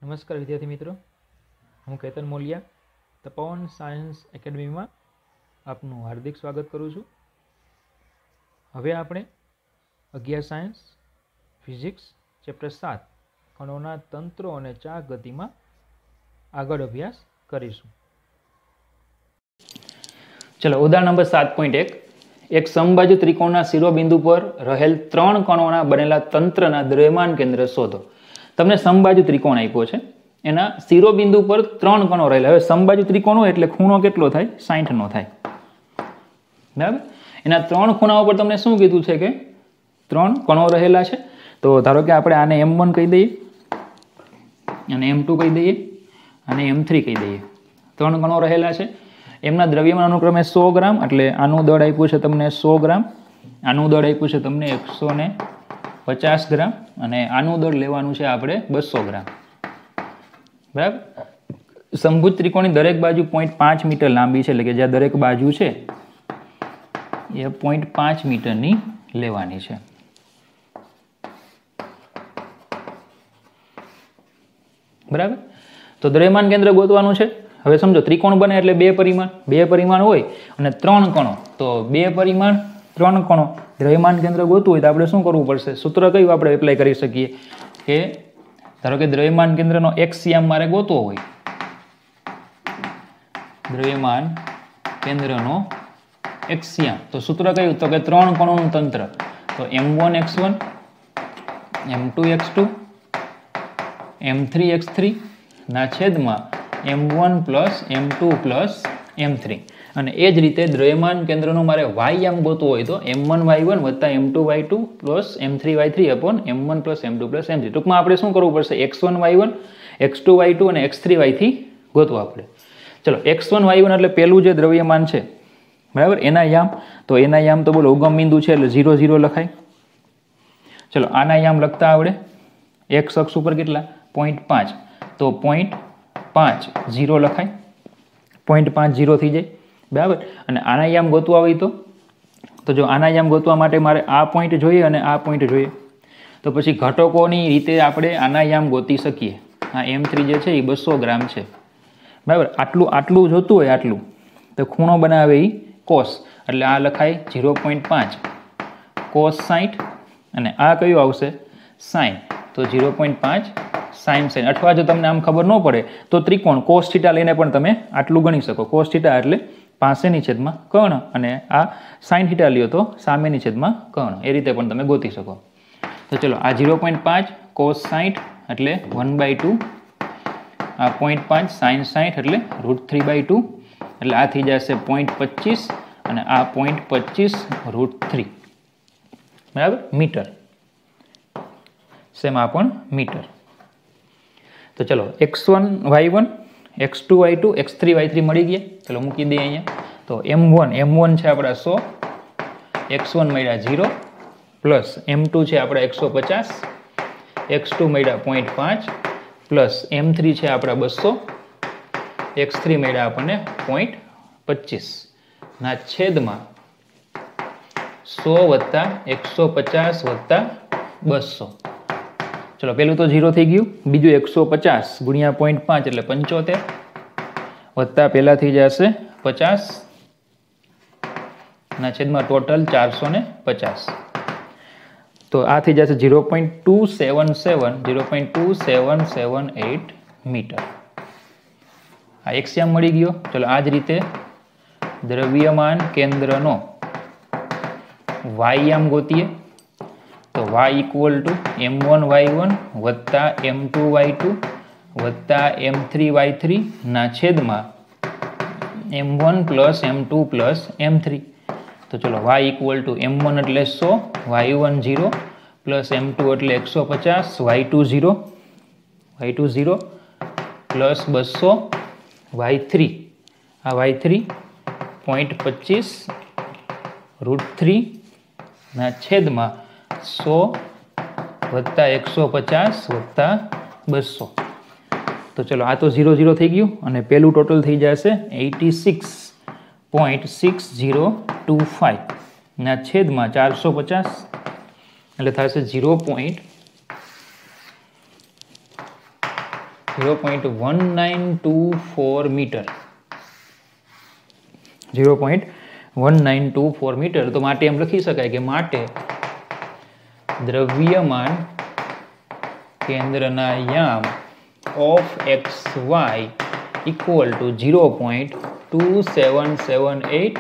નમસ્કાર વિદ્યાર્થી મિત્રો, હું કેતન મોલિયા તપોવન સાયન્સ એકેડમીમાં આપનું હાર્દિક સ્વાગત કરું છું. હવે આપણે 11 સાયન્સ ફિઝિક્સ ચેપ્ટર 7 કણોના તંત્રો અને ચાક ગતિમાં આગળ અભ્યાસ કરીશું. ચલો ઉદાહરણ નંબર 7.1 એક સમબાજુ ત્રિકોણના શિરોબિંદુ પર રહેલ 3 કણોના બનેલા તંત્રના દ્રવ્યમાન કેન્દ્ર શોધો. તમને સમબાજુ ત્રિકોણ આપ્યો છે, એના શિરોબિંદુ પર 3 કણો રહેલા. હવે સમબાજુ ત્રિકોણ હોય એટલે ખૂણો કેટલો થાય? 60 નો થાય. બરાબર. એના 3 ખૂણાઓ પર તમને શું કીધું છે કે 3 કણો રહેલા છે. તો ધારો કે આપણે આને M1 કહી દઈએ, અને M2 કહી દઈએ, અને M3 કહી દઈએ. 3 કણો રહેલા છે. એમના દ્રવ્યમાન અનુક્રમે 100 ગ્રામ, એટલે આનું દળ આપ્યું છે તમને 100 ગ્રામ, આનું દળ આપ્યું છે તમને 150 ગ્રામ, અને આનું દળ લેવાનું છે આપણે 200 ગ્રામ. બરાબર. સમભુજ ત્રિકોણની દરેક બાજુ 0.5 મીટર લાંબી છે, એટલે કે જ્યાં દરેક બાજુ છે એ 0.5 મીટરની લેવાની છે. બરાબર. તો દ્રવ્યમાન કેન્દ્ર ગોતવાનું છે. હવે સમજો ત્રિકોણ બને એટલે બે પરિમાણ હોય અને 3 કણો. તો 2 પરિમાણ 3 કણો દ્રવ્યમાન કેન્દ્ર ગોતવું હોય તો આપણે શું કરવું પડશે? સૂત્ર કયું આપણે એપ્લાય કરી શકીએ કે ધારો કે દ્રવ્યમાન કેન્દ્રનો એક્સિયમ મારે ગોતવો હોય, દ્રવ્યમાન કેન્દ્રનો એક્સિયમ, તો સૂત્ર કયું? તો કે 3 કણોનું તંત્ર. તો M1x1, M2x2, M3x3 ના છેદમાં M1 plus M2 plus M3. અને એ જ રીતે દ્રવ્યમાન કેન્દ્રનું મારે વાયમ ગોતવું હોય તો M1y1 વત્તા M2y2 plus M3y3 upon M1 plus M2 plus M3. ટૂંકમાં આપણે શું કરવું પડશે? x1y1, x2y2 અને x3y3 ગોતવા પડે. ચલો, x1y1 એટલે પેલું જે દ્રવ્યમાન છે, બરાબર, એના યામ. તો એના યામ તો બોલો ઉગમ બિંદુ છે એટલે 0 0 લખાય. ચલો, આના યામ લખતા આવડે. x અક્ષ ઉપર કેટલા? 0.5. તો 0.5 0 લખાય. 0.5 0 થઈ જાય. બરાબર. અને આના યામ ગોતવા હોય તો જો આના યામ ગોતવા માટે મારે આ પોઈન્ટ જોઈએ અને આ પોઈન્ટ જોઈએ. તો પછી ઘટકોની રીતે આપણે આના યામ ગોતી શકીએ. આ M3 જે છે એ 200 ગ્રામ છે. બરાબર. આટલું જોતું હોય, આટલું, તો ખૂણો બનાવે એ કોસ, એટલે આ લખાય 0.5 કોસ 60. અને આ કયું આવશે? સાઇન. તો 0.5 સાઇન સાઇન. અથવા જો તમને આમ ખબર ન પડે તો ત્રિકોણ કોસ થીટા લઈને પણ તમે આટલું ગણી શકો. કોસ થીટા એટલે પાસેની છેદમાં કર્ણ, અને આ સાઇન થીટા લ્યો તો સામેની છેદમાં કર્ણ. એ રીતે પણ તમે ગોતી શકો. તો ચલો, આ 0.5 કોસ 60 એટલે 1/2, આ 0.5 સાઇન 60 એટલે √3/2, એટલે આ થઈ જશે 0.25, અને આ 0.25 √3. બરાબર, મીટર. શેમાં પણ મીટર. તો ચલો, x1y1, x2y2, x3y3 મળી ગયા. ચલો મૂકી દઈએ અહીંયા. તો M1 છે આપણા 100, x1 મળ્યા 0, પ્લસ M2 છે આપણા 150, x2 મળ્યા 0.5, પ્લસ M3 છે આપણા 200, x3 મળ્યા આપણને 0.25 ના છેદમાં 100 વત્તા 150 વત્તા 200. ચલો, પેલું તો 0 થઈ ગયું. બીજું 150 ગુણ્યા 0.5 એટલે 75, વત્તા પહેલા થઈ જશે 50 ના છેદમાં ટોટલ 450. તો આ થઈ જશે 0.2778 મીટર. આ એક્સિયમ મળી ગયો. ચલો, આ જ રીતે દ્રવ્યમાન કેન્દ્રનો વાયયામ ગોતીએ. તો y ઇક્વલ ટુ M1y1 વત્તા M2y2 વત્તા M3y3 ના છેદમાં M1 plus M2 plus M3. તો ચલો, y ઇક્વલ ટુ M1 એટલે 100, y1 0, પ્લસ M2 એટલે 150, y2 0 પ્લસ 200, y3, આ y3 0.25 √3 ના છેદમાં 100 વત્તા 150 વત્તા 200. તો ચલો, આ તો 0 0 થઈ ગયું, અને પેલું ટોટલ થઈ જશે 86.6025 ના છેદમાં 450, એટલે થશે 0. 0.1924 મીટર, 0.1924 મીટર. તો માટે એમ લખી શકાય કે માટે દ્રવ્યમાન કેન્દ્રના યામ of x y equal to 0.2778,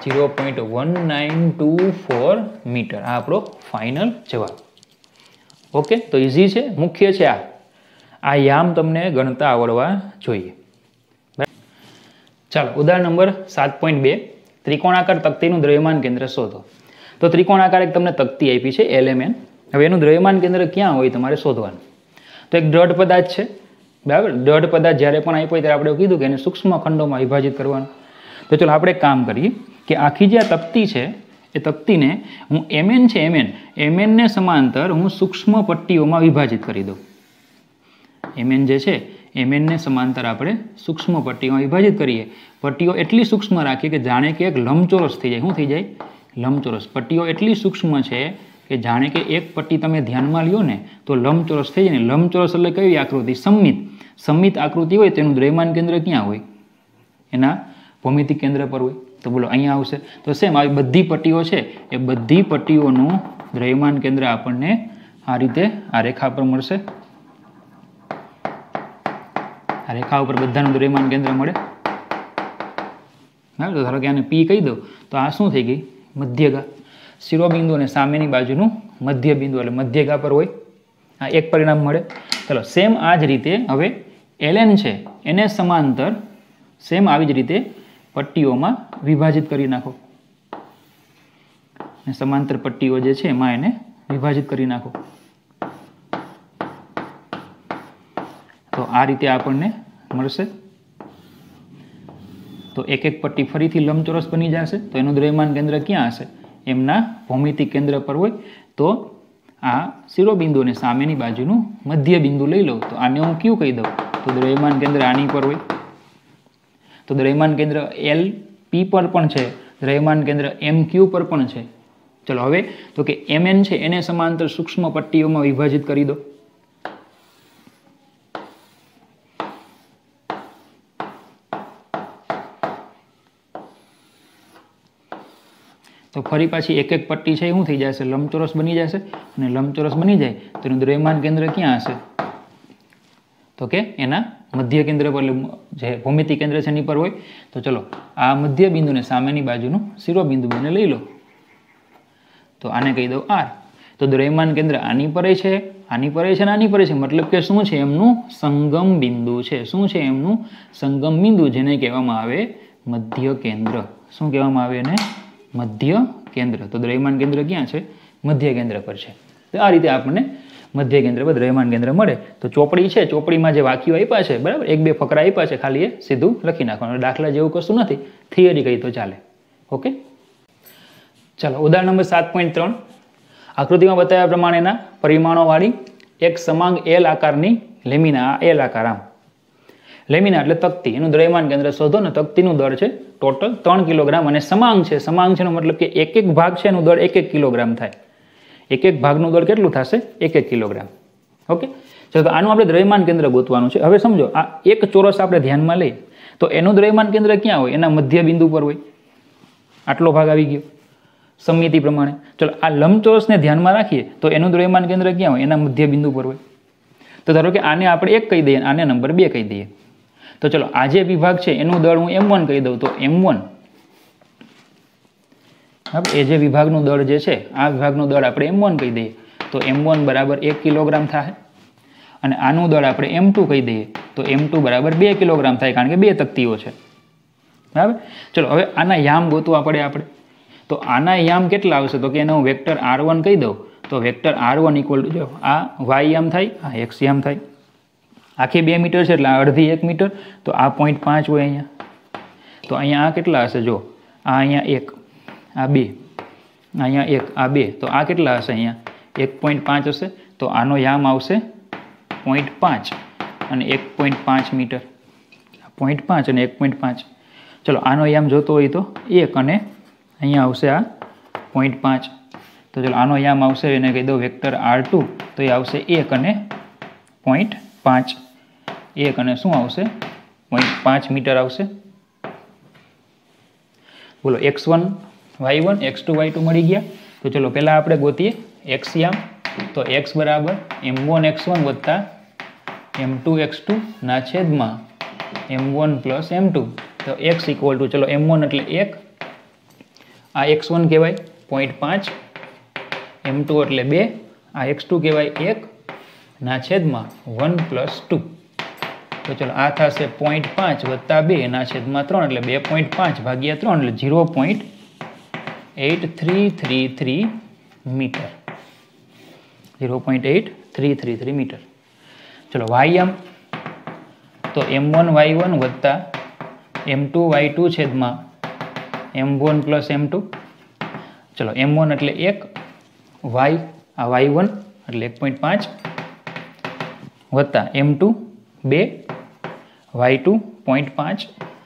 0.1924 metre. આ આપણો ફાઇનલ જવાબ. ઓકે, તો ઇઝી છે, મુખ્ય છે આ યામ તમને ગણતા આવડવા જોઈએ. ચાલો, ઉદાહરણ નંબર 7.2, ત્રિકોણાકાર તકતીનું દ્રવ્યમાન કેન્દ્ર શોધો. તો ત્રિકોણાકાર એક તમને તકતી આપી છે LMN. હવે એનું દ્રવ્યમાન કેન્દ્ર ક્યાં હોય તમારે શોધવાનું. તો એક દ્રઢ પદાર્થ છે, બરાબર. દ્રઢ પદાર્થ જ્યારે પણ આપ્યો હોય ત્યારે આપણે કીધું કે એને સૂક્ષ્મ ખંડોમાં વિભાજિત કરવાનું. તો ચલો આપણે એક કામ કરીએ કે આખી જે આ તકતી છે એ તકતીને હું MN છે, MN ને સમાંતર હું સૂક્ષ્મ પટ્ટીઓમાં વિભાજિત કરી દઉં. MN જે છે MN ને સમાંતર આપણે સૂક્ષ્મ પટ્ટીઓમાં વિભાજિત કરીએ. પટ્ટીઓ એટલી સૂક્ષ્મ રાખીએ કે જાણે કે એક લંબચોરસ થઈ જાય. શું થઈ જાય? લંબચોરસ. પટ્ટીઓ એટલી સૂક્ષ્મ છે કે જાણે કે એક પટ્ટી તમે ધ્યાનમાં લ્યો ને તો લંબચોરસ થઈ જાય ને. લંબચોરસ એટલે કઈ આકૃતિ? સમમિત આકૃતિ હોય તેનું દ્રવ્યમાન કેન્દ્ર ક્યાં હોય? એના ભૌમિતિક કેન્દ્ર પર હોય. તો બોલો અહીંયા આવશે. તો સેમ આવી બધી પટ્ટીઓ છે એ બધી પટ્ટીઓનું દ્રવ્યમાન કેન્દ્ર આપણને આ રીતે આ રેખા પર મળશે. આ રેખા ઉપર બધાનું દ્રવ્યમાન કેન્દ્ર મળે. બરાબર. તો ધારો કે આને P કહી દો તો આ શું થઈ ગઈ? મધ્યગા. શિરોબિંદુ અને સામેની બાજુનું મધ્ય બિંદુ એટલે મધ્યગા પર હોય. આ એક પરિણામ મળે. ચલો, સેમ આ જ રીતે હવે LN છે એને સમાંતર સેમ આવી જ રીતે પટ્ટીઓમાં વિભાજિત કરી નાખો. સમાંતર પટ્ટીઓ જે છે એમાં એને વિભાજિત કરી નાખો. તો આ રીતે આપણને મળશે. તો એક એક પટ્ટી ફરીથી લંબચોરસ બની જશે. તો એનું દ્રવ્યમાન કેન્દ્ર ક્યાં હશે? એમના ભૌમિતિક કેન્દ્ર પર હોય. તો આ શિરોબિંદુ અને સામેની બાજુનું મધ્ય બિંદુ લઈ લો તો આને હું ક્યુ કહી દઉં. તો દ્રવ્યમાન કેન્દ્ર આની પર હોય. તો દ્રવ્યમાન કેન્દ્ર LP પર પણ છે, દ્રવ્યમાન કેન્દ્ર MQ પર પણ છે. ચલો હવે તો કે MN છે એને સમાંતર સૂક્ષ્મ પટ્ટીઓમાં વિભાજિત કરી દો. તો ફરી પાછી એક એક પટ્ટી છે એ શું થઈ જશે? લંબચોરસ બની જશે. અને લંબચોરસ બની જાય તો એનું દ્રવ્યમાન કેન્દ્ર ક્યાં હશે? તો કે એના મધ્ય કેન્દ્ર પર, જે ભૌમિતિક કેન્દ્ર છે એની પર હોય. તો ચલો આ મધ્ય બિંદુને સામેની બાજુનું શિરોબિંદુ બંને લઈ લો. તો આને કહી દો R. તો દ્રવ્યમાન કેન્દ્ર આની પર છે, આની પર છે અને આની પર છે. મતલબ કે શું છે? એમનું સંગમ બિંદુ છે. શું છે? એમનું સંગમ બિંદુ, જેને કહેવામાં આવે મધ્ય કેન્દ્ર. શું કહેવામાં આવે એને? મધ્ય કેન્દ્ર. તો દ્રવ્યમાન કેન્દ્ર ક્યાં છે? મધ્ય કેન્દ્ર પર છે. તો આ રીતે આપણને મધ્ય કેન્દ્ર પર દ્રવ્યમાન કેન્દ્ર મળે. તો ચોપડી છે, ચોપડીમાં જે વાક્યો આપ્યા છે, બરાબર, એક બે ફકરા આપ્યા છે, ખાલી એ સીધું લખી નાખવાનું. દાખલા જેવું કશું નથી, થિયરી કહી તો ચાલે. ઓકે, ચાલો ઉદાહરણ નંબર 7.3, આકૃતિમાં બતાવ્યા પ્રમાણેના પરિમાણોવાળી એક સમાંગ L આકારની લેમિના. L આકાર આમ લેમિના એટલે તકતી, એનું દ્રવ્યમાન કેન્દ્ર શોધો ને. તકતીનું દળ છે ટોટલ 3 કિલોગ્રામ અને સમાંગ છે. સમાંગ છે એનો મતલબ કે એક એક ભાગ છે એનું દળ 1 કિલોગ્રામ થાય. એક એક ભાગનું દળ કેટલું થશે? 1 કિલોગ્રામ. ઓકે, ચલો તો આનું આપણે દ્રવ્યમાન કેન્દ્ર ગોતવાનું છે. હવે સમજો આ એક ચોરસ આપણે ધ્યાનમાં લઈએ તો એનું દ્રવ્યમાન કેન્દ્ર ક્યાં હોય? એના મધ્ય બિંદુ પર હોય. આટલો ભાગ આવી ગયો સમમિતિ પ્રમાણે. ચલો આ લંબચોરસને ધ્યાનમાં રાખીએ તો એનું દ્રવ્યમાન કેન્દ્ર ક્યાં હોય? એના મધ્ય બિંદુ પર હોય. તો ધારો કે આને આપણે 1 કહી દઈએ, આને નંબર 2 કહી દઈએ. તો ચલો આ જે વિભાગ છે એનું દળ હું M1 કહી દઉં. તો M1, એ જે વિભાગનું દળ જે છે આ વિભાગનું દળ આપણે M1 કહી દઈએ. તો M1 બરાબર 1 કિલોગ્રામ થાય. અને આનું દળ આપણે M2 કહી દઈએ. તો M2 બરાબર 2 કિલોગ્રામ થાય, કારણ કે બે તકતીઓ છે. બરાબર. ચલો હવે આના યામ ગોતવા પડે આપણે. તો આના યામ કેટલા આવશે? તો કે એનો હું વેક્ટર R1 કહી દઉં. તો વેક્ટર R1 ઇક્વલ ટુ, જો આ Y યામ થાય, આ X યામ થાય. આખી 2 મીટર છે એટલે અડધી 1 મીટર. તો આ 0.5 હોય અહીંયા. તો અહીંયા આ કેટલા હશે? જો આ અહીંયા 1, આ 2, અહીંયા 1, આ 2. તો આ કેટલા હશે? અહીંયા 1.5 હશે. તો આનો યામ આવશે 0.5 અને 1.5 મીટર. 0.5 અને 1.5. ચલો આનો યામ જોતો હોય તો 1 અને અહીંયા આવશે આ 0.5. તો ચલો આનો યામ આવશે, એને કહી દો વેક્ટર R2. તો એ આવશે 1 અને 0.5. 1 અને શું આવશે 0.5 મીટર આવશે. બોલો x1 y1 x2 y2 મળી ગયા. તો ચલો પહેલાં આપણે ગોતીએ x યામ. તો x બરાબર m1 x1 વત્તા m2 x2 ના છેદમાં m1 પ્લસ m2. તો x ઇક્વલ ટુ ચલો m1 એટલે 1, આ x1 કહેવાય 0.5, m2 એટલે 2, આ x2 કહેવાય 1 ના છેદમાં 1 પ્લસ 2. તો ચલો આ થશે 0.5 વત્તા 2 ના છેદમાં 3 એટલે 2.5 ભાગ્યા 3 એટલે 0.8333 મીટર. 0.8333 મીટર. ચલો વાયમ. તો m1 y1 વત્તા m2 y2 છેદમાં m1 પ્લસ m2. ચલો m1 એટલે 1, y આ y1 એટલે 1.5 વત્તા m2 2, y2 0.5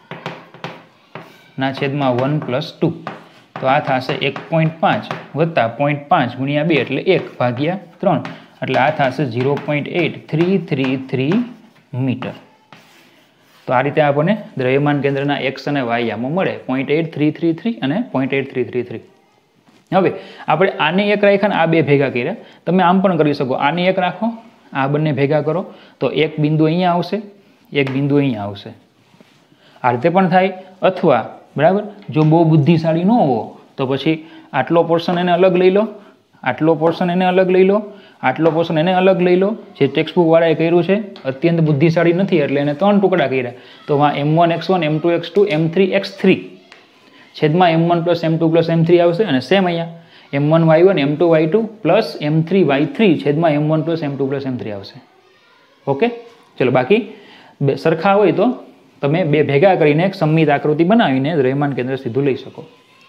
ના છેદમાં 1 પ્લસ 2. તો આ થશે 1.5 વત્તા 0.5 ગુણ્યા 2 એટલે 1 ભાગ્યા 3 એટલે આ થશે 0.8333 મીટર. તો આ રીતે આપણને દ્રવ્યમાન કેન્દ્રના x અને y યામો મળે 0.8333 અને 0.8333. હવે આપણે આને એક રાખ્યા ને આ બે ભેગા કર્યા. તમે આમ પણ કરી શકો, આને એક રાખો, આ બંને ભેગા કરો તો એક બિંદુ અહીંયા આવશે, એક બિંદુ અહીંયા આવશે. આ રીતે પણ થાય. અથવા બરાબર જો બહુ બુદ્ધિશાળી ન હોવો તો પછી આટલો પોર્શન એને અલગ લઈ લો, આટલો પોર્શન એને અલગ લઈ લો, આટલો પોર્શન એને અલગ લઈ લો. જે ટેક્સ્ટ બુક વાળાએ કર્યું છે અત્યંત બુદ્ધિશાળી નથી એટલે એને 3 ટુકડા કર્યા. તો m1 x1 m2 x2 m3 x3 છેદમાં m1 plus m2 plus m3 આવશે. અને સેમ અહીંયા m1 y1 m2 y2 plus m3 y3 છેદમાં m1 plus m2 plus m3 આવશે. ઓકે, ચલો બાકી સરખા હોય તો તમે બે ભેગા કરીને એક સમમિત આકૃતિ બનાવીને દ્રવ્યમાન કેન્દ્ર સીધું લઈ શકો.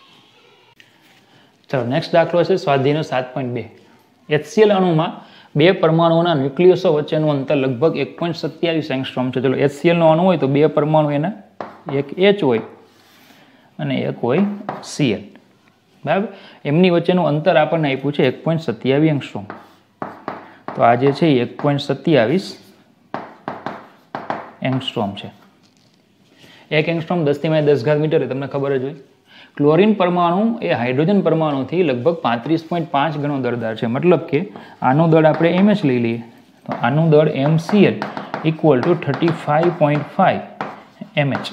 ચલો નેક્સ્ટ દાખલો છે સ્વાધ્યાયનો 7.2. HCl અણુમાં બે પરમાણુઓના ન્યુક્લિયસો વચ્ચેનું અંતર લગભગ 1.27 એંગસ્ટ્રોમ છે. ચલો HCl નો અણુ હોય તો બે પરમાણુ એના, એક H હોય અને એક હોય Cl. બરાબર, એમની વચ્ચેનું અંતર આપણને આપ્યું છે 1.27 એંગસ્ટ્રોમ. તો આ જે છે એ 1.27 એંગસ્ટ્રોમ છે. 1 એંગસ્ટ્રોમ 10⁻10 મીટર એ તમને ખબર જ હોય. ક્લોરીન પરમાણુ એ હાઇડ્રોજન પરમાણુથી લગભગ 35.5 ગણો દળદાર છે. મતલબ કે આનું દળ આપણે mh લઈ લઈએ તો આનું દળ mCl ઇક્વલ ટુ 35.5 mH.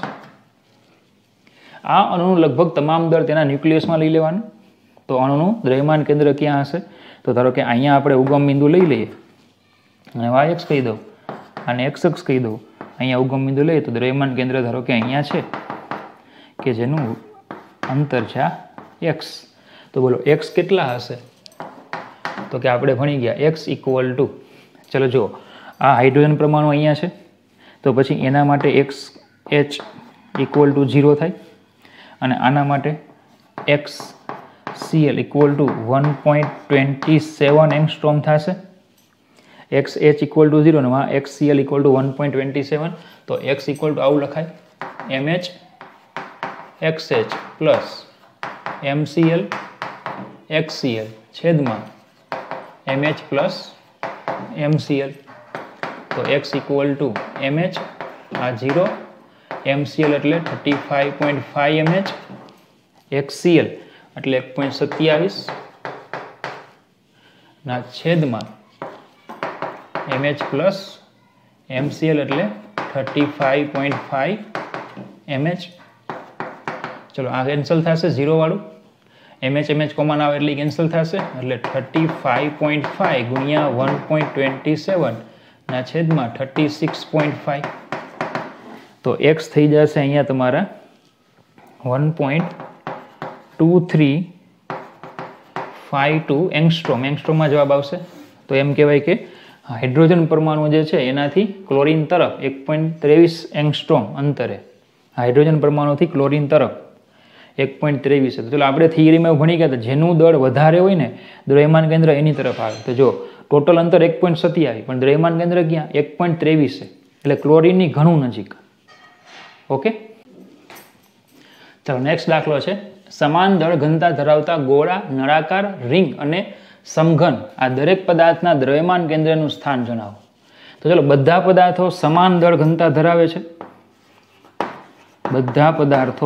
આ અણુનું લગભગ તમામ દળ તેના ન્યુક્લિયસમાં લઈ લેવાનું. તો અણુનું દ્રવ્યમાન કેન્દ્ર ક્યાં હશે? તો ધારો કે અહીંયા આપણે ઉગમ બિંદુ લઈ લઈએ અને y અક્ષ કહી દઉં અને x અક્ષ કહી દઉં. અહીંયા ઉગમ બિંદુ લઈએ તો દ્રવ્યમાન કેન્દ્ર ધારો કે અહીંયા છે કે જેનું અંતર છે આ x. તો બોલો x કેટલા હશે? તો કે આપણે ભણી ગયા x ઇક્વલ ટુ, ચલો જો આ હાઇડ્રોજન પરમાણુ અહીંયા છે તો પછી એના માટે x h ઇક્વલ ટુ 0 થાય અને આના માટે x Cl equal to 1.27 angstrom થશે. x h ઇક્વલ ટુ 0 અને x Cl ઇક્વલ ટુ 1.27. તો x ઇક્વલ ટુ આવું લખાય mh xh plus mCl xCl છેદમાં mh પ્લસ mCl. તો x ઇક્વલ ટુ mh આ 0, mCl એટલે 35.5 mH, xCl એટલે 1.27 ના છેદમાં mH પ્લસ mCl એટલે 35.5 mH. ચલો આ કેન્સલ થશે 0 વાળું, mH કોમન આવે એટલે કેન્સલ થશે એટલે 35.5 ગુણ્યા 1.27 ના છેદમાં 36.5. તો x થઈ જશે અહીંયા તમારા 1.2352 એંગસ્ટ્રોમ. એંગસ્ટ્રોમમાં જવાબ આવશે. તો એમ કહેવાય કે હાઇડ્રોજન પરમાણુ જે છે એનાથી ક્લોરીન તરફ 1.23 એંગસ્ટ્રોમ અંતરે, હાઇડ્રોજન પરમાણુથી ક્લોરીન તરફ 1.23 છે. તો ચલો આપણે થિયરીમાં ભણી ગયા હતા જેનું દળ વધારે હોય ને દ્રવ્યમાન કેન્દ્ર એની તરફ આવે. તો જો ટોટલ અંતર 1.27 પણ દ્રવ્યમાન કેન્દ્ર ક્યાં 1.23 છે એટલે ક્લોરીનની ઘણું નજીક. ઓકે, ચલો નેક્સ્ટ દાખલો છે સમાન દળ ઘનતા ધરાવતા ગોળા, નળાકાર, રિંગ અને સમઘન આ દરેક પદાર્થના દ્રવ્યમાન કેન્દ્રનું સ્થાન જણાવો. તો ચલો બધા પદાર્થો સમાન દળ ઘનતા ધરાવે છે. બધા પદાર્થો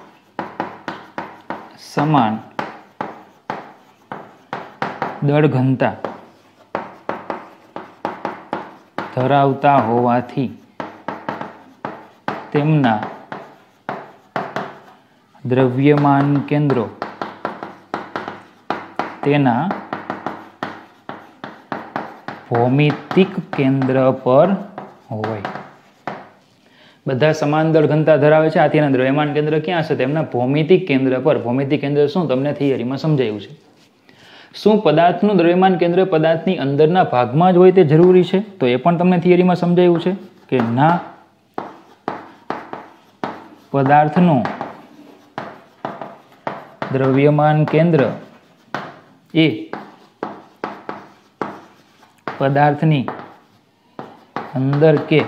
સમાન દળ ઘનતા ધરાવતા હોવાથી તેમના દ્રવ્યમાન કેન્દ્રો તેના ભૌમિતિક કેન્દ્ર પર હોય. બધા સમાન દળ ઘનતા ધરાવે છે, આથી એના દ્રવ્યમાન કેન્દ્ર ક્યાં છે? તેમના ભૌમિતિક કેન્દ્ર પર. ભૌમિતિક કેન્દ્ર શું? તમને થિયરીમાં સમજાયું છે. શું પદાર્થનું દ્રવ્યમાન કેન્દ્ર પદાર્થની અંદરના ભાગમાં જ હોય તે જરૂરી છે? તો એ પણ તમને થિયરીમાં સમજાયું છે કે ના, પદાર્થનું દ્રવ્યમાન કેન્દ્ર એ પદાર્થની અંદર કે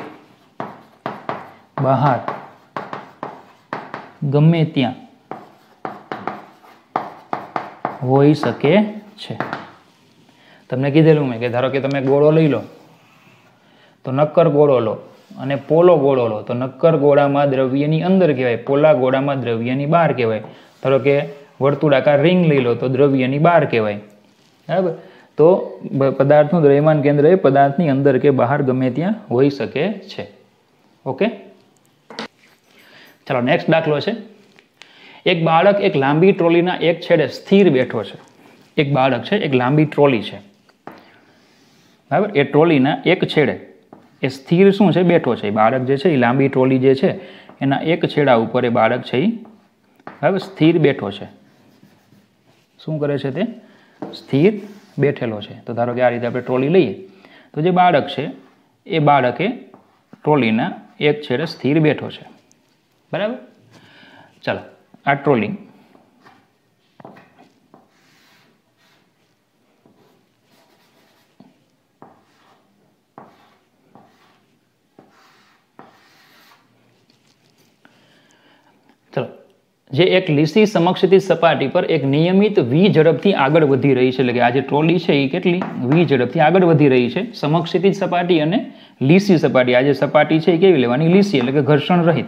બહાર ગમે ત્યાં હોઈ શકે છે. તમને કીધેલું મેં કે ધારો કે તમે ગોળો લઈ લો તો નક્કર ગોળો લો અને પોલો ગોળો લો તો નક્કર ગોળામાં દ્રવ્યની અંદર કહેવાય, પોલા ગોળામાં દ્રવ્યની બહાર કહેવાય. ધારો કે વર્તુળાકાર રિંગ લઈ લો તો દ્રવ્યની બહાર કહેવાય. બરાબર? તો પદાર્થનું દ્રવ્યમાન કેન્દ્ર એ પદાર્થની અંદર કે બહાર ગમે ત્યાં હોઈ શકે છે. ઓકે, ચાલો નેક્સ્ટ દાખલો છે. એક બાળક એક લાંબી ટ્રોલીના એક છેડે સ્થિર બેઠો છે. એક બાળક છે, એક લાંબી ટ્રોલી છે, બરાબર? એ ટ્રોલીના એક છેડે એ સ્થિર શું છે? બેઠો છે. એ બાળક જે છે એ લાંબી ટ્રોલી જે છે એના એક છેડા ઉપર એ બાળક છે એ બરાબર સ્થિર બેઠો છે. શું કરે છે? તે સ્થિર બેઠેલો છે. તો ધારો કે આ રીતે આપણે ટ્રોલી લઈએ તો જે બાળક છે એ બાળકે ટ્રોલીના એક છેડે સ્થિર બેઠો છે. બરાબર? ચાલો, આ ટ્રોલી ચલો જે એક લીસી સમક્ષિતિજ સપાટી પર એક નિયમિત વી ઝડપથી આગળ વધી રહી છે. એટલે કે આ જે ટ્રોલી છે એ કેટલી વી ઝડપથી આગળ વધી રહી છે. સમક્ષિતિજ સપાટી અને લીસી સપાટી. આ જે સપાટી છે એ કેવી લેવાની? લીસી, એટલે કે ઘર્ષણ રહિત.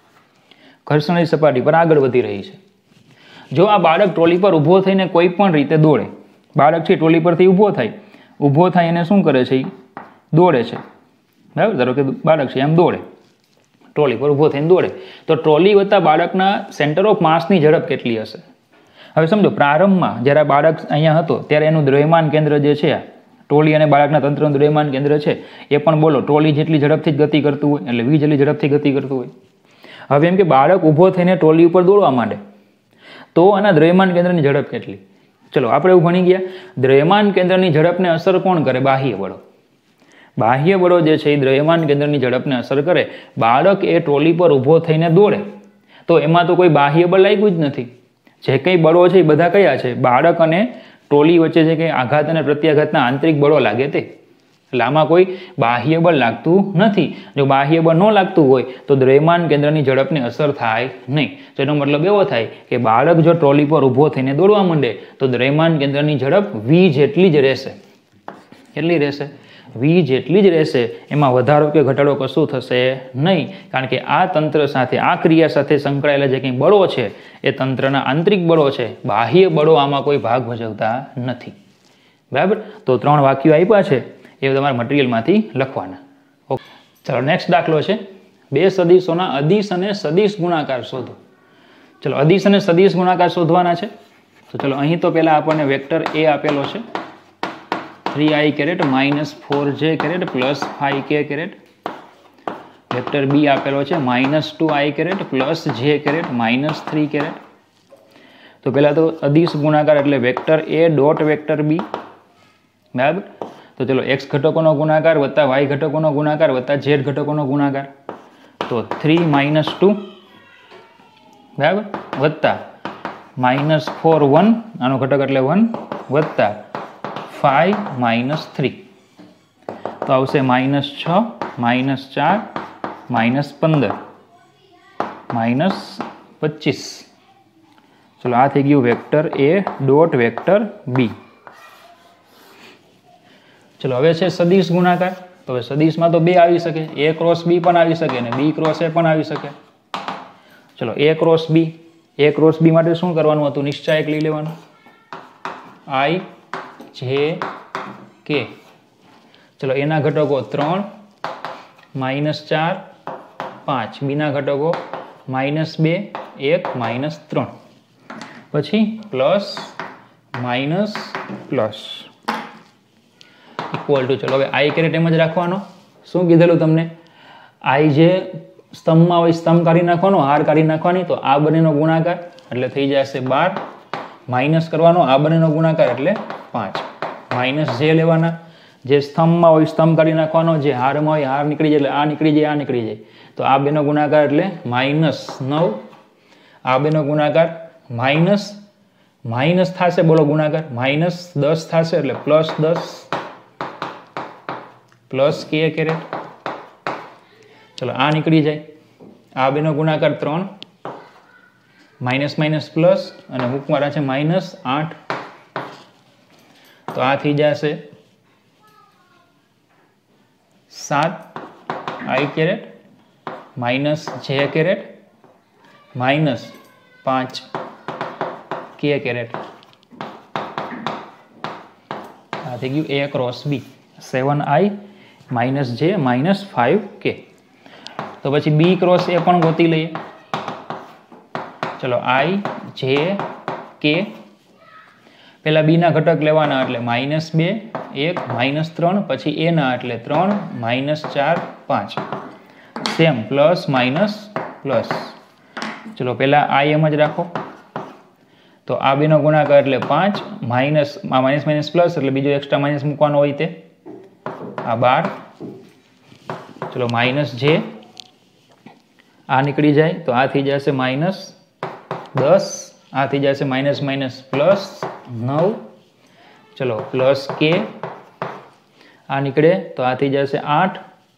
ઘર્ષણ રહિત સપાટી પર આગળ વધી રહી છે. જો આ બાળક ટ્રોલી પર ઊભો થઈને કોઈ પણ રીતે દોડે, બાળક છે ટ્રોલી પરથી ઊભો થાય અને શું કરે છે? દોડે છે. બરાબર? ધારો કે બાળક છે એમ દોડે, ટ્રોલી પર ઊભો થઈને દોડે તો ટ્રોલી વત્તા બાળકના સેન્ટર ઓફ માસની ઝડપ કેટલી હશે? હવે સમજો, પ્રારંભમાં જ્યારે બાળક અહીંયા હતો ત્યારે એનું દ્રવ્યમાન કેન્દ્ર જે છે, ટ્રોલી અને બાળકના તંત્રનું દ્રવ્યમાન કેન્દ્ર છે એ પણ બોલો ટ્રોલી જેટલી ઝડપથી જ ગતિ કરતું હોય, એટલે વી જેટલી ઝડપથી ગતિ કરતું હોય. હવે એમ કે બાળક ઊભો થઈને ટ્રોલી ઉપર દોડવા માંડે તો આના દ્રવ્યમાન કેન્દ્રની ઝડપ કેટલી? ચલો આપણે એવું ભણી ગયા, દ્રવ્યમાન કેન્દ્રની ઝડપને અસર કોણ કરે? બાહ્ય બળો. બાહ્ય બળો જે છે એ દ્રવ્યમાન કેન્દ્રની ઝડપને અસર કરે. બાળક એ ટ્રોલી પર ઊભો થઈને દોડે તો એમાં તો કોઈ બાહ્ય બળ લાગ્યું જ નથી. જે કંઈ બળો છે એ બધા કયા છે? બાળક અને ટ્રોલી વચ્ચે જે કંઈ આઘાત અને પ્રત્યાઘાતના આંતરિક બળો લાગે તે. એટલે આમાં કોઈ બાહ્ય બળ લાગતું નથી. જો બાહ્ય બળ ન લાગતું હોય તો દ્રવ્યમાન કેન્દ્રની ઝડપને અસર થાય નહીં. તો એનો મતલબ એવો થાય કે બાળક જો ટ્રોલી પર ઊભો થઈને દોડવા માંડે તો દ્રવ્યમાન કેન્દ્રની ઝડપ વી જેટલી જ રહેશે. કેટલી રહેશે? વી જેટલી જ રહેશે. એમાં વધારો કે ઘટાડો કશું થશે નહીં. કારણ કે આ તંત્ર સાથે, આ ક્રિયા સાથે સંકળાયેલા જે કંઈ બળો છે એ તંત્રના આંતરિક બળો છે. બાહ્ય બળો આમાં કોઈ ભાગ ભજવતા નથી. બરાબર? તો 3 વાક્યો આપ્યા છે એ તમારા મટીરિયલમાંથી લખવાના. ઓકે, ચાલો નેક્સ્ટ દાખલો છે. 2 સદિશોના અદિશ અને સદિશ ગુણાકાર શોધો. ચલો અદિશ અને સદિશ ગુણાકાર શોધવાના છે. તો ચલો અહીં તો પહેલાં આપણને વેક્ટર એ આપેલો છે 3i caret -4j caret plus 5k caret. Vector B આપેલો છે -2i caret plus j caret -3 caret. તો પહેલાં તો અદિશ ગુણાકાર એટલે vector A dot vector B. બરાબર? તો ચલો x ઘટકોનો ગુણાકાર વત્તા y ઘટકોનો ગુણાકાર વત્તા z ઘટકોનો ગુણાકાર. તો 3 -2 બરાબર વત્તા -4 1 આનો ઘટક એટલે 1 વત્તા 5 -3 તો આવશે -6 -4 -15 -25. ચલો આ થઈ ગયું vector A dot vector B. ચલો હવે છે સદિશ ગુણાકાર. તો હવે સદિશમાં તો બે આવી શકે, A ક્રોસ B પણ આવી શકે ને B ક્રોસ A પણ આવી શકે. ચલો A ક્રોસ B માટે શું કરવાનું હતું? નિશ્ચાયક લઈ લેવાનું, I J K. ચલો એના ઘટકો 3 -4 5, બીના ઘટકો -2 1 -3, પછી plus minus plus equal to. ચલો હવે આઈ કેરેટ એમ જ રાખવાનો. શું કીધેલું તમને? આઈ જે સ્તંભમાં હોય સ્તંભ કાઢી નાખવાનો, હાર કાઢી નાખવાની, તો આ બંનેનો ગુણાકાર એટલે થઈ જશે 12, માઇનસ કરવાનો આ બંનેનો ગુણાકાર એટલે 5, માઇનસ જે લેવાના, જે સ્તંભમાં હોય સ્તંભ કાઢી નાખવાનો, જે હારમાં હોય હાર નીકળી જાય એટલે આ નીકળી જાય, આ નીકળી જાય, તો આ બેનો ગુણાકાર એટલે -9, આ બેનો ગુણાકાર માઇનસ થશે, બોલો ગુણાકાર -10 થશે એટલે +10 પ્લસ K કેરેટ. ચલો આ નીકળી જાય, આ બેનો ગુણાકાર 3, માઇનસ માઇનસ પ્લસ અને મૂકવાના છે -8, તો આ થઈ જશે 7 I caret -J caret -5 K caret. આ થઈ ગયું A cross B, 7I -J -5K. તો પછી B ક્રોસ A પણ ગોતી લઈએ. ચલો I J K, પેલા B ના ઘટક લેવાના એટલે -2 1 -3, પછી A ના એટલે 3 -4 5, સેમ પ્લસ માઇનસ પ્લસ. ચલો પેલા I એમ જ રાખો, તો આ બેનો ગુણાકાર એટલે 5, માઇનસ પ્લસ એટલે બીજો એક્સ્ટ્રા માઇનસ મૂકવાનો હોય તે આ 12. ચલો -J, આ નીકળી જાય તો આ થઈ જશે -10, આ થઈ જશે -+9. ચલો પ્લસ K, આ નીકળે તો આ થઈ જશે 8,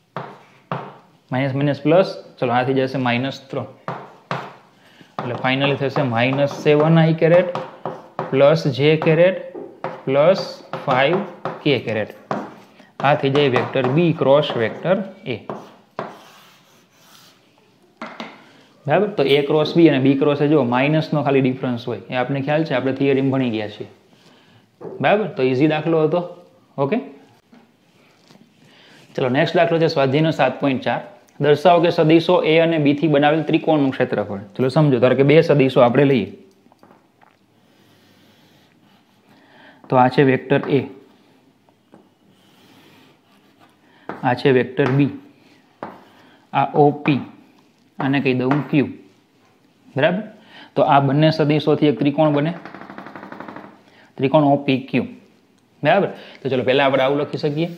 પ્લસ, ચલો આ થઈ જશે -3, એટલે ફાઇનલી થશે -7I caret plus J caret plus 5K caret. આ થઈ જાય vector B cross vector A. બરાબર. તો A ક્રોસ B અને B ક્રોસ A જો માઇનસનો ખાલી ડિફરન્સ હોય એ આપણે ખ્યાલ છે, આપણે થિયરીમાં ભણી ગયા છીએ. બરાબર. તો ઇઝી દાખલો હતો. ઓકે, ચલો નેક્સ્ટ દાખલો છે સ્વાધ્યાયનો 7.4. દર્શાવો કે સદિશો A અને B થી બનાવેલ ત્રિકોણનું ક્ષેત્રફળ. ચલો સમજો, ધારો કે બે સદિશો આપણે લઈએ. તો આ છે વેક્ટર A, આ છે વેક્ટર B, આ OP આને કહી દઉં Q. બરાબર. તો આ બંને સદિશોથી એક ત્રિકોણ બને, ત્રિકોણ OPQ. બરાબર. તો ચલો પહેલા આપણે આવું લખી શકીએ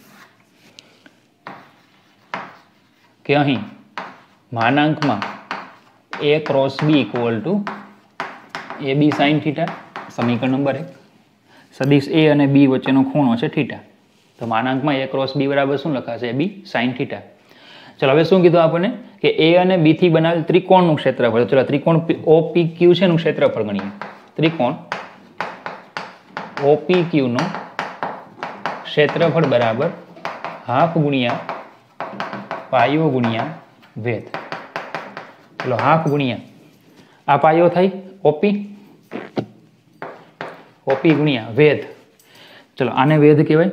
કે અહીં માનાંકમાં A cross B equal to AB sin θ, સમીકરણ નંબર 1. સદિશ A અને B વચ્ચેનો ખૂણો છે θ, તો માનાંકમાં A ક્રોસ B બરાબર શું લખાશે? AB sin θ. ચલો હવે શું કીધું આપણને કે A અને B થી બનાવેલ ત્રિકોણનું ક્ષેત્રફળ. ચલો ત્રિકોણ OPQ છે એનું ક્ષેત્રફળ ગણીએ. ત્રિકોણ OPQ નું ક્ષેત્રફળ બરાબર હાફ ગુણ્યા પાયો ગુણ્યા વેધ. ચલો હાફ ગુણ્યા આ પાયો થાય OP ગુણ્યા વેધ. ચલો આને વેધ કહેવાય.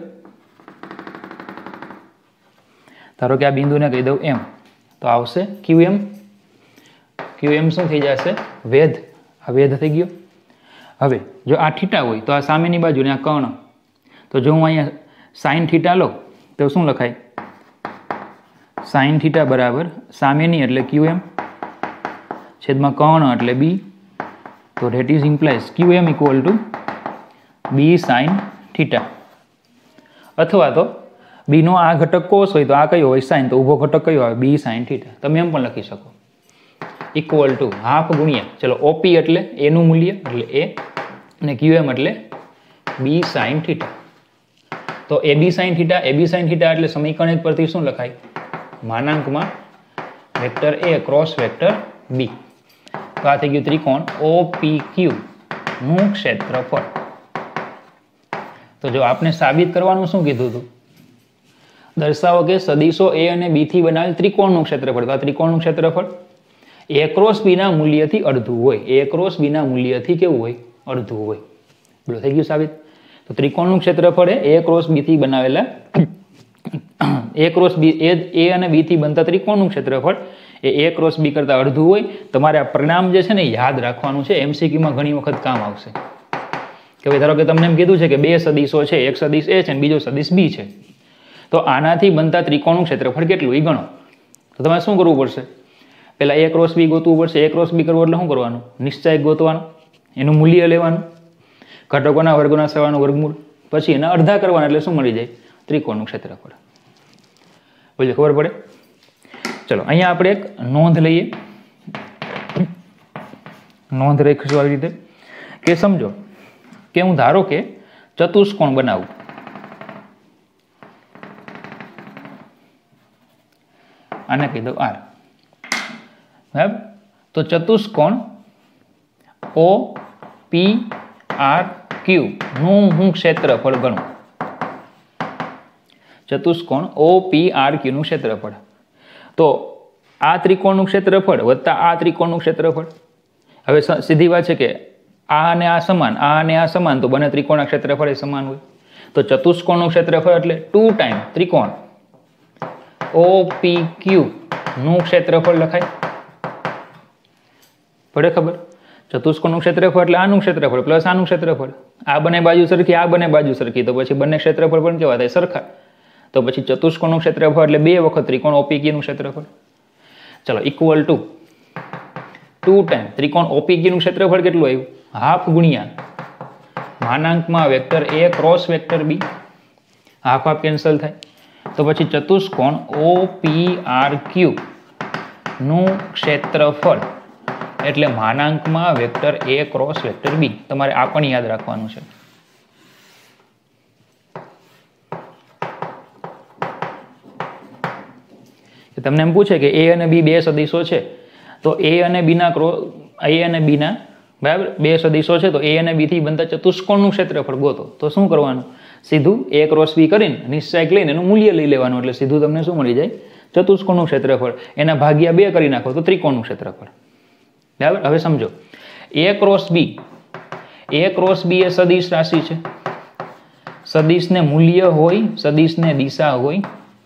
ધારો કે આ બિંદુને કહી દઉં M, તો આવશે QM. QM શું થઈ જશે? વેધ. આ વેધ થઈ ગયો. હવે જો આ થીટા હોય તો આ સામેની બાજુ ને આ કર્ણ, તો જો હું અહીંયા sin θ લો તો શું લખાય? sin θ બરાબર સામેની એટલે QM છેદમાં કર્ણ એટલે B, તો that is implies QM equal to B sin θ. અથવા તો B નો આ ઘટક કોસ હોય તો આ કયો હોય? સાઇન, તો ઊભો ઘટક કયો આવે? B sin θ. તમે એમ પણ લખી શકો ઇક્વલ ટુ હાફ ગુણ્યા, ચલો OP એટલે A નું મૂલ્ય એટલે A અને QM એટલે B sin θ. તો AB sin θ એટલે સમીકરણ 1 પરથી શું લખાય? માનાંકમાં vector A cross vector B. તો આ થઈ ગયું ત્રિકોણ OPQ નું ક્ષેત્રફળ. તો જો આપણે સાબિત કરવાનું શું કીધું હતું? દર્શાવો કે સદીશો એ અને બી થી બનાવેલ ત્રિકોણનું ક્ષેત્રફળ. તો આ ત્રિકોણનું ક્ષેત્રફળ એ ક્રોસ બી ના મૂલ્યથી અડધું હોય. એ ક્રોસ બી ના મૂલ્યથી કેવું હોય? અડધું હોય. બોલો થઈ ગયું સાબિત? તો ત્રિકોણનું ક્ષેત્રફળ એ ક્રોસ બી થી બનાવેલા એ ક્રોસ બી એ અને બી થી બનતા ત્રિકોણનું ક્ષેત્રફળ એ ક્રોસ બી કરતા અડધું હોય. તમારે આ પરિણામ જે છે ને યાદ રાખવાનું છે. એમસીક્યુમાં ઘણી વખત કામ આવશે. કે ભાઈ ધારો કે તમને એમ કીધું છે કે બે સદીશો છે, એક સદીશ એ છે અને બીજો સદીશ બી છે, તો આનાથી બનતા ત્રિકોણનું ક્ષેત્રફળ કેટલું એ ગણો. તો તમારે શું કરવું પડશે? પહેલા એ ક્રોસ બી ગોતવું પડશે. એ ક્રોસ બી કરવું એટલે શું કરવાનું? નિશ્ચય ગોતવાનું, એનું મૂલ્ય લેવાનું, ઘટકોના વર્ગોના સરવાળાનું વર્ગમૂળ, પછી એના અડધા કરવાના એટલે શું મળી જાય? ત્રિકોણનું ક્ષેત્રફળ. બોલો ખબર પડે? ચલો અહીંયા આપણે એક નોંધ લઈએ. નોંધ રાખીશું આવી રીતે કે સમજો કે હું ધારો કે ચતુષ્કોણ બનાવું. આને કહી દઉં R. બરાબર? તો ચતુષ્કોણ O P R Q નું હું ક્ષેત્રફળ ગણું. ચતુષ્કોણ O P R Q નું ક્ષેત્રફળ. તો આ ત્રિકોણનું ક્ષેત્રફળ વત્તા આ ત્રિકોણનું ક્ષેત્રફળ. હવે સીધી વાત છે કે આ અને આ સમાન, આ અને આ સમાન, તો બંને ત્રિકોણના ક્ષેત્રફળ એ સમાન હોય. તો ચતુષ્કોણનું ક્ષેત્રફળ એટલે 2 ટાઈમ ત્રિકોણ OPQ નું ક્ષેત્રફળ લખાય. પડે ખબર? ચતુષ્કોણનું ક્ષેત્રફળ એટલે આનું ક્ષેત્રફળ પ્લસ આનું ક્ષેત્રફળ. આ બંને બાજુ સરખી, આ બંને બાજુ સરખી, તો પછી બંને ક્ષેત્રફળ પણ કેવા થાય? સરખા. તો પછી ચતુષ્કોણનું ક્ષેત્રફળ એટલે 2 વખત ત્રિકોણ OPQ નું ક્ષેત્રફળ. ચલો ઇક્વલ ટુ 2 ટાઈમ ત્રિકોણ OPQ નું ક્ષેત્રફળ કેટલું આવ્યું? હાફ ગુણ્યા માનાંકમાં vector A cross vector B. Half half cancel થાય. તો પછી ચતુષ્કોણ OPRQ નું ક્ષેત્રફળ એટલે માનાંકમાં vector A cross vector B. તમારે આ પણ યાદ રાખવાનું છે. તમને એમ પૂછે કે A અને B બે સદીશો છે, તો A અને B ના બરાબર બે સદીશો છે, તો A અને B થી બનતા ચતુષ્કોણનું ક્ષેત્રફળ ગોતો. તો શું કરવાનું? સીધું A ક્રોસ B કરીને નિશ્ચયક લઈને એનું મૂલ્ય લઈ લેવાનું. એટલે સીધું તમને શું મળી જાય? ચતુષ્કોણનું ક્ષેત્રફળ. એના ભાગ્યા 2 કરી નાખો તો ત્રિકોણનું ક્ષેત્રફળ. બરાબર? હવે સમજો A cross B. A cross B એ સદીશ રાશિ છે. સદીશને મૂલ્ય હોય, સદીશને દિશા હોય.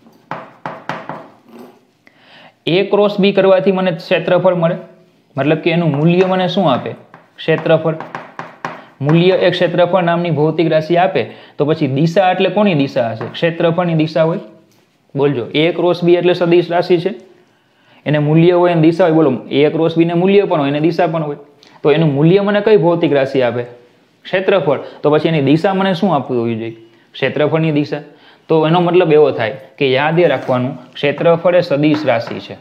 A ક્રોસ B કરવાથી મને ક્ષેત્રફળ મળે. મતલબ કે એનું મૂલ્ય મને શું આપે? ક્ષેત્રફળ. મૂલ્ય એ ક્ષેત્રફળ નામની ભૌતિક રાશિ આપે તો પછી દિશા એટલે કોની દિશા હશે? ક્ષેત્રફળની દિશા હોય. બોલજો. A ક્રોસ B એટલે સદીશ રાશિ છે, એને મૂલ્ય હોય અને દિશા હોય. બોલો A ક્રોસ B ને મૂલ્ય પણ હોય અને દિશા પણ હોય. તો એનું મૂલ્ય મને કઈ ભૌતિક રાશિ આપે? ક્ષેત્રફળ. તો પછી એની દિશા મને શું આપવી હોવી જોઈએ? ક્ષેત્રફળની દિશા. તો એનો મતલબ એવો થાય કે યાદ એ રાખવાનું ક્ષેત્રફળ એ સદીશ રાશિ છે.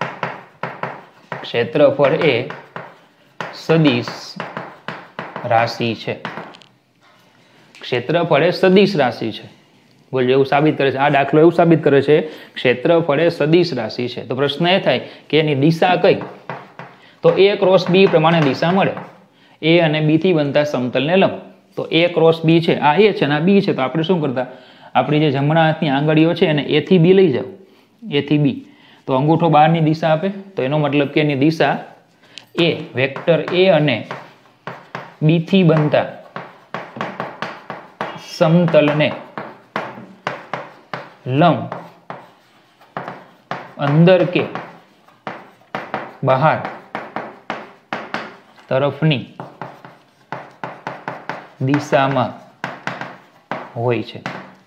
ક્ષેત્રફળ એ સદીશ રાશિ છે. ક્ષેત્રફળ એ સદીશ રાશિ છે. બોલજો એવું સાબિત કરે છે. આ દાખલો એવું સાબિત કરે છે ક્ષેત્રફળ એ સદીશ રાશિ છે. તો પ્રશ્ન એ થાય કે એની દિશા કઈ? તો A ક્રોસ B પ્રમાણે દિશા મળે. A અને B થી બનતા સમતલને લંબ. તો A ક્રોસ B છે, આ A છે અને આ B છે. તો આપણે શું કરતા? આપણી જે જમણા હાથની આંગળીઓ છે એને A થી B લઈ જાઓ. A થી B. તો અંગૂઠો બહારની દિશા આપે. તો એનો મતલબ કે એની દિશા A વેક્ટર A અને B થી બનતા સમતલને લંબ અંદર કે બહાર તરફની દિશામાં હોય છે.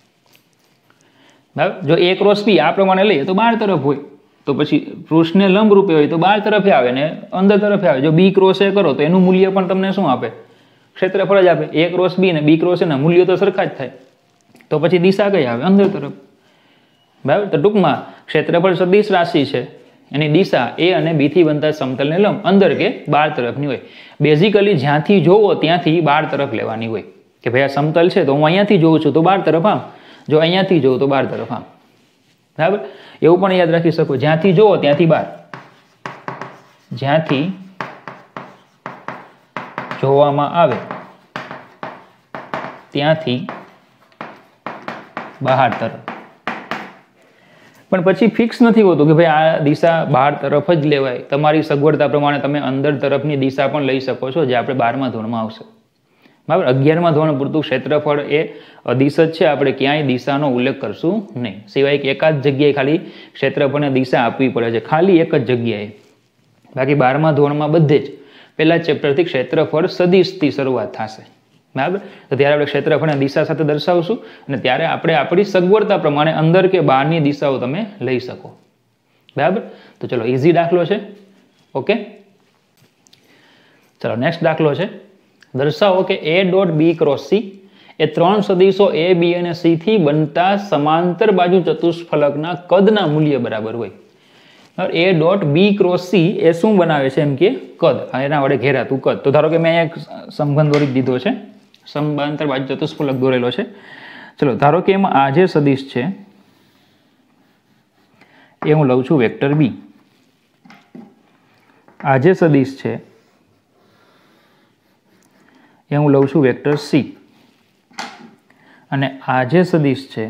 બરાબર? જો A ક્રોસ B આ પ્રમાણે લઈએ તો બહાર તરફ હોય, તો પછી પૃષ્ઠને લંબ રૂપે હોય તો બહાર તરફે આવે ને અંદર તરફે આવે. જો B ક્રોસ A કરો તો એનું મૂલ્ય પણ તમને શું આપે? ક્ષેત્રફળ જ આપે. A ક્રોસ B ને B ક્રોસ A ના મૂલ્યો તો સરખા જ થાય. તો પછી દિશા કઈ આવે? અંદર તરફ. બરાબર? તો ટૂંકમાં ક્ષેત્રફળ સદીશ રાશિ છે, એની દિશા A અને B થી બનતા સમતલને લંબ અંદર કે બહાર તરફની હોય. બેઝિકલી જ્યાંથી જોવો ત્યાંથી બહાર તરફ લેવાની હોય. કે ભાઈ આ સમતલ છે તો હું અહીંયાથી જોઉં છું તો બહાર તરફ આમ, જો અહીંયાથી જોઉં તો બહાર તરફ આમ. બરાબર? એવું પણ યાદ રાખી શકો, જ્યાંથી જોવો ત્યાંથી બહાર. જ્યાંથી જોવામાં આવે ત્યાંથી બહાર તરફ. પણ પછી ફિક્સ નથી હોતું કે ભાઈ આ દિશા બહાર તરફ જ લેવાય. તમારી સગવડતા પ્રમાણે તમે અંદર તરફની દિશા પણ લઈ શકો છો, જે આપણે 12મા ધોરણમાં આવશે. બરાબર. 11મા ધોરણ પૂરતું ક્ષેત્રફળ એ અદિશ જ છે, આપણે ક્યાંય દિશાનો ઉલ્લેખ કરશું નહીં, સિવાય કે એકાદ જગ્યાએ ખાલી ક્ષેત્રફળને દિશા આપવી પડે છે, ખાલી એક જ જગ્યાએ. બાકી 12મા ધોરણમાં બધે જ પહેલા ચેપ્ટરથી ક્ષેત્રફળ સદિશથી શરૂઆત થશે. બરાબર. તો ત્યારે આપણે ક્ષેત્રફળને દિશા સાથે દર્શાવશું અને ત્યારે આપણે આપણી સગવડતા પ્રમાણે અંદર કે બહારની દિશાઓ તમે લઈ શકો. બરાબર. તો ચલો, ઇઝી દાખલો છે. ઓકે, ચલો નેક્સ્ટ દાખલો છે. દર્શાવો કે A dot B cross C એ 3 સદિશો A, B અને C થી બનતા સમાંતર બાજુ ચતુષ્ફલકના કદના મૂલ્ય બરાબર હોય. A dot B cross C એ શું બનાવે છે? એમ કે કદ, એના વડે ઘેરાતું કદ. તો ધારો કે મેં એક સમઘન દોરી દીધો છે, સમાંતર બાજુ ચતુષ્ફલક દોરેલો છે. ચલો, ધારો કે એમાં આ જે સદિશ છે એ હું લઉં છું વેક્ટર B. આ જે સદિશ છે એ હું લઉં છું વેક્ટર C, અને આ જે સદિશ છે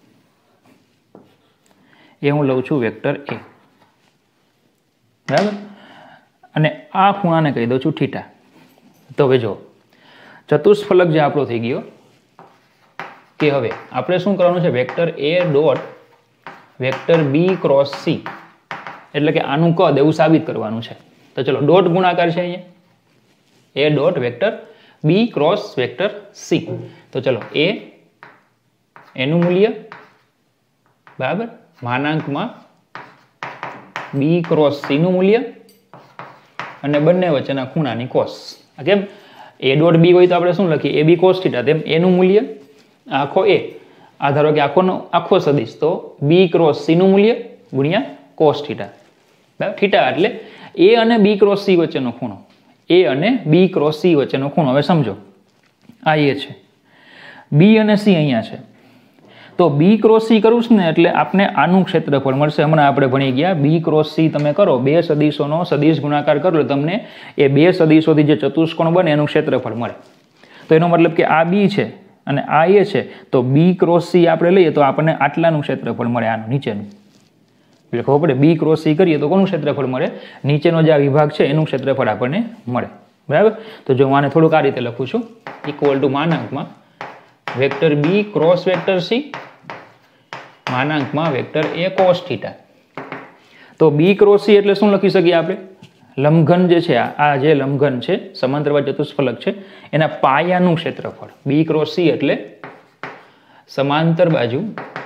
એ હું લઉં છું વેક્ટર A. બરાબર. અને આ ખૂણાને કહી દઉં છું થીટા. તો હવે જો ચતુષ્ફલક જે આપણો થઈ ગયો કે હવે આપણે શું કરવાનું છે? Vector A dot vector B cross C, એટલે કે આનું કદ એવું સાબિત કરવાનું છે. તો ચલો, ડોટ ગુણાકાર છે અહીંયા, A dot vector B cross vector C. તો ચલો, A એનું મૂલ્ય બરાબર માનાંકમાં B ક્રોસ C નું મૂલ્ય અને બંને વચ્ચેના ખૂણાની કોસ. કેમ? A ડોટ B હોય તો આપણે શું લખીએ? AB cos θ. તેમ A નું મૂલ્ય આખો A, આ ધારો કે આખો સદિશ, તો B ક્રોસ C નું મૂલ્ય ગુણ્યા cos θ. બરાબર. θ એટલે A અને B ક્રોસ C વચ્ચેનો ખૂણો, A અને B ક્રોસ C વચ્ચેનો ખૂણો. હવે સમજો, આ A છે, B અને C અહીંયા છે, તો B ક્રોસ C કરું છું ને એટલે આપણે આનું ક્ષેત્રફળ મળશે. હમણાં આપણે ભણી ગયા, B ક્રોસ C તમે કરો, બે સદિશોનો સદિશ ગુણાકાર કરો, તમને એ બે સદિશોથી જે ચતુષ્કોણ બને એનું ક્ષેત્રફળ મળે. તો એનો મતલબ કે આ B છે અને આ A છે, તો B ક્રોસ C આપણે લઈએ તો આપણને આટલાનું ક્ષેત્રફળ મળે, આનું નીચેનું. એટલે ખબર પડે, B ક્રોસ C કરીએ તો કોનું ક્ષેત્રફળ મળે? નીચેનો જે આ વિભાગ છે એનું ક્ષેત્રફળ આપણને મળે. બરાબર. તો જો હું આને થોડુંક આ રીતે લખું છું, ઇક્વલ ટુ માનાંકમાં vector B cross vector C માનાંકમાં વેક્ટર A cos θ. તો B ક્રોસ C એટલે શું લખી શકીએ આપણે? લંબઘન જે છે, આ જે લંબઘન છે, સમાંતર બાજુ ચતુષ્ફલક છે, એના પાયાનું ક્ષેત્રફળ. B ક્રોસ C એટલે સમાંતર બાજુ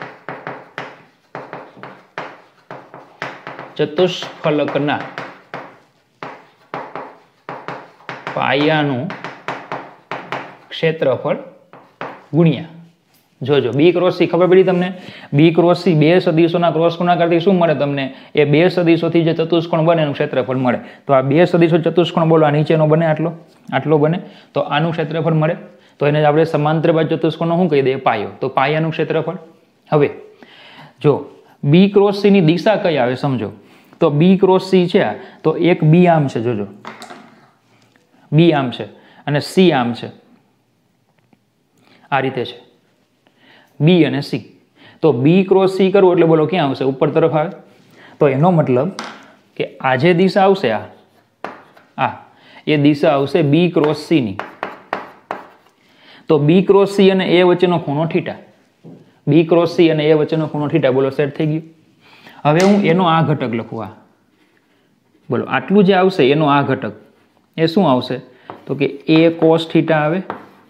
ચતુષ્ફલકના પાયાનું ક્ષેત્રફળ ગુણ્યા, જોજો B ક્રોસ C ખબર પડી તમને? B ક્રોસ C બે સદિશોના ક્રોસ ગુણાકારથી શું મળે તમને? એ બે સદિશોથી જે ચતુષ્કોણ બને એનું ક્ષેત્રફળ મળે. તો આ બે સદિશો ચતુષ્કોણ બોલો, આ નીચેનો બને આટલો બને, તો આનું ક્ષેત્રફળ મળે. તો એને આપણે સમાંતર બાજુ ચતુષ્કોણનો શું કહી દઈએ? પાયો. તો પાયાનું ક્ષેત્રફળ. હવે જો B ક્રોસ C ની દિશા કઈ આવે સમજો. તો B ક્રોસ C છે, તો એક B આમ છે, જોજો B આમ છે અને C આમ છે, આ રીતે છે B અને C. તો B ક્રોસ C કરવું એટલે બોલો ક્યાં આવશે? ઉપર તરફ આવે. તો એનો મતલબ કે આ જે દિશા આવશે, આ એ દિશા આવશે B ક્રોસ C ની. તો B ક્રોસ C અને A વચ્ચેનો ખૂણો θ. B ક્રોસ C અને A વચ્ચેનો ખૂણો θ. બોલો, સેટ થઈ ગયું. હવે હું એનો આ ઘટક લખું, આ બોલો આટલું જે આવશે એનો આ ઘટક એ શું આવશે? તો કે A cos θ આવે.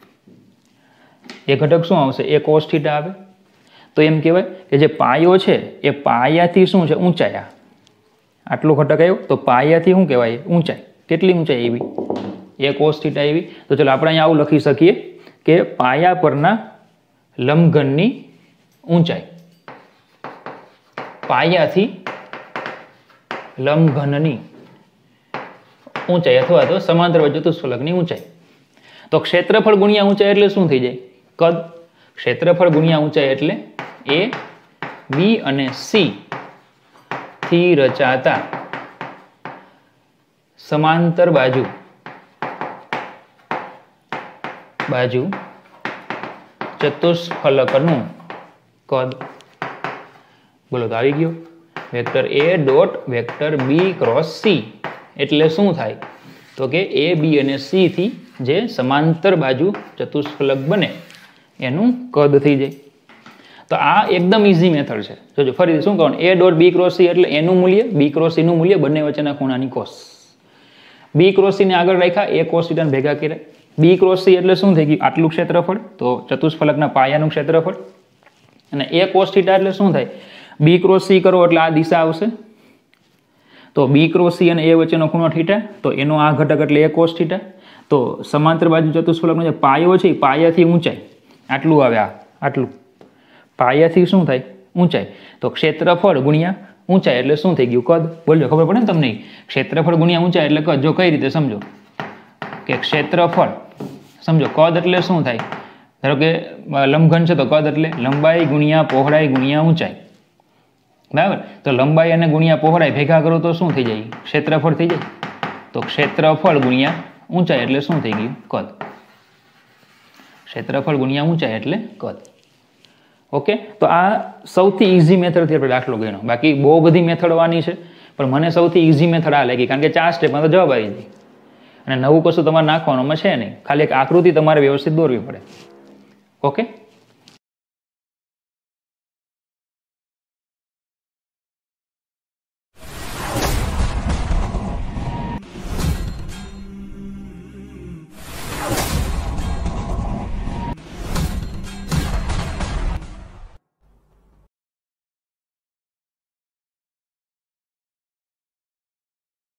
એ ઘટક શું આવશે? A cos θ આવે. તો એમ કહેવાય કે જે પાયો છે એ પાયાથી શું છે? ઊંચાઈ. આટલો ઘટક આવ્યો તો પાયાથી શું કહેવાય? ઊંચાઈ. કેટલી ઊંચાઈ આવી? A cos θ આવી. તો ચલો આપણે અહીંયા આવું લખી શકીએ કે પાયા પરના લંબઘનની ઊંચાઈ, પાયાથી લંબઘનની ઊંચાઈ અથવા તો સમાંતર બાજુ ચતુષ્ફલકની ઊંચાઈ. તો ક્ષેત્રફળ ગુણ્યા ઊંચાઈ એટલે શું થઈ જાય? કદ. ક્ષેત્રફળ ગુણ્યા ઊંચાઈ એટલે A, B અને C થી રચાતા સમાંતર બાજુ ચતુષ્ફલકનું કદ. બોલો તો આવી ગયો vector A dot vector B cross C એટલે શું થાય તો કે એ બી અને સી થી જે સમાંતર બાજુ ચતુષ્ફલક બને એનું કદ થઈ જાય. તો આ એકદમ ઇઝી મેથડ છે. જોજો ફરીથી શું કહું, A dot B cross C એટલે એનું મૂલ્ય, બી ક્રોસ સીનું મૂલ્ય, બંને વચ્ચેના ખૂણાની કોસ. બી ક્રોસ સીને આગળ રાખ્યા, એ કોસ થીટાને ભેગા કર્યા. બી ક્રોસ સી એટલે શું થઈ ગયું, આટલું ક્ષેત્રફળ, તો ચતુષ્ફલકના પાયાનું ક્ષેત્રફળ. અને એ કોસ થીટા એટલે શું થાય, બી ક્રોસ સી કરો એટલે આ દિશા આવશે. તો બી ક્રોસ સી અને એ વચ્ચેનો ખૂણો થીટા, તો એનો આ ઘટક એટલે એ કોસ થીટા. તો સમાંતર બાજુ ચતુષ્ફલકનો જે પાયો છે, પાયાથી ઊંચાઈ આટલું આવે, આ આટલું પાયાથી શું થાય, ઊંચાઈ. તો ક્ષેત્રફળ ગુણ્યા ઊંચાઈ એટલે શું થઈ ગયું, કદ. બોલજો, ખબર પડે ને તમને, ક્ષેત્રફળ ગુણ્યા ઊંચાઈ એટલે કદ. જો કઈ રીતે સમજો કે ક્ષેત્રફળ, સમજો કદ એટલે શું થાય, ધારો કે લંબઘન છે તો કદ એટલે લંબાઈ ગુણ્યા પહોળાઈ ગુણ્યા ઊંચાઈ, બરાબર. તો લંબાઈ અને ગુણ્યા પહોળાઈ ભેગા કરો તો શું થઈ જાય, ક્ષેત્રફળ થઈ જાય. તો ક્ષેત્રફળ ગુણ્યા ઊંચાઈ એટલે શું થઈ ગયું, કદ. ક્ષેત્રફળ ગુણ્યા ઊંચાઈ એટલે કદ. ઓકે, તો આ સૌથી ઇઝી મેથડથી આપણે દાખલો ગણ્યો. બાકી બહુ બધી મેથડ વાની છે, પણ મને સૌથી ઇઝી મેથડ આ લાગી, કારણ કે 4 સ્ટેપમાં તો જવાબ આવી જાય અને નવું કશું તમારે નાખવાનું છે નહીં, ખાલી એક આકૃતિ તમારે વ્યવસ્થિત દોરવી પડે. ઓકે.